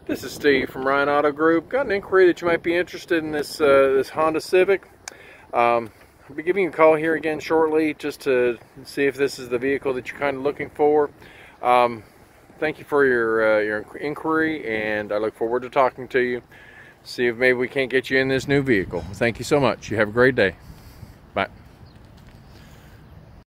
This is Steve from Ryan Auto Group. Got an inquiry that you might be interested in this Honda Civic. I'll be giving you a call here again shortly just to see if this is the vehicle that you're kind of looking for. Thank you for your inquiry, and I look forward to talking to you. See if maybe we can't get you in this new vehicle. Thank you so much. You have a great day.